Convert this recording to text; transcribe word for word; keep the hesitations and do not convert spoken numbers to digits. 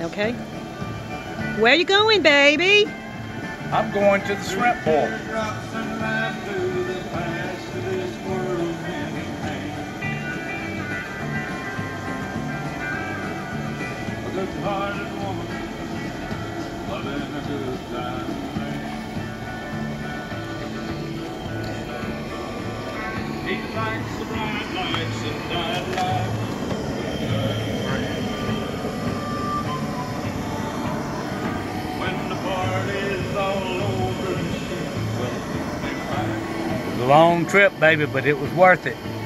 Okay? Where you going, baby? I'm going to the Shrimp Boil. He likes the bright lights and night life. When the party's all over, she will be fine. It was a long trip, baby, but it was worth it.